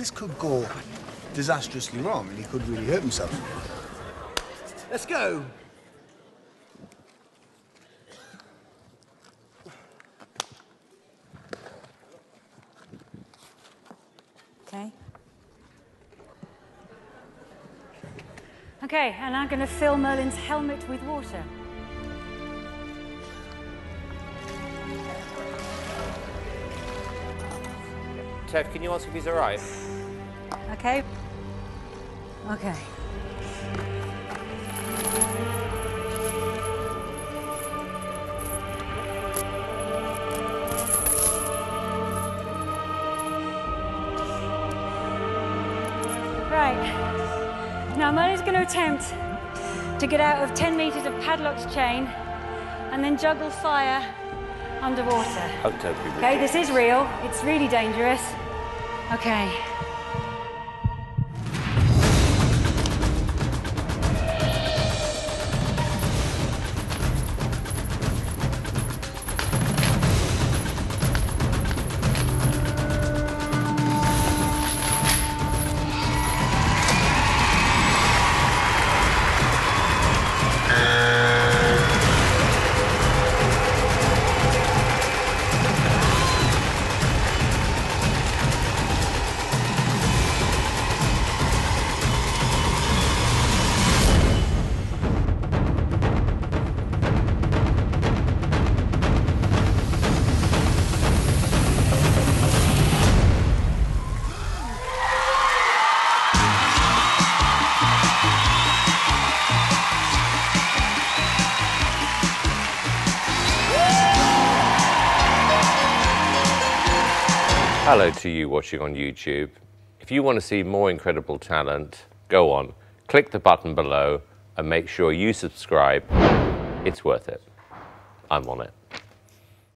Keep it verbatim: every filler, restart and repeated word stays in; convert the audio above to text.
this could go disastrously wrong and he could really hurt himself. Let's go. Okay. Okay, and I'm going to fill Merlin's helmet with water. Tev, can you ask if he's all right? Okay. Okay. Right. Now Merlin's going to attempt to get out of ten meters of padlocked chain and then juggle fire underwater. Oh, don't be Okay, this is real. It's really dangerous. Okay. Hello to you watching on YouTube. If you want to see more incredible talent, go on, click the button below and make sure you subscribe. It's worth it. I'm on it.